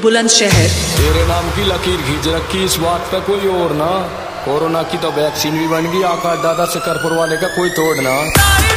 बुलंदशहर। तेरे नाम की लकीर खींच रखी इस बात पे कोई और ना। कोरोना की तो वैक्सीन भी बन गई, आकाश दादा से करपुर वाले का कोई तोड़ ना।